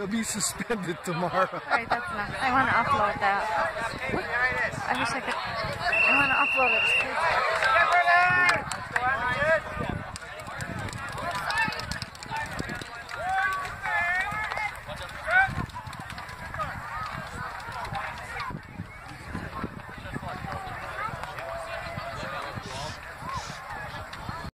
You'll be suspended tomorrow. Alright, that's enough. I want to upload that. I wish I could. I want to upload it.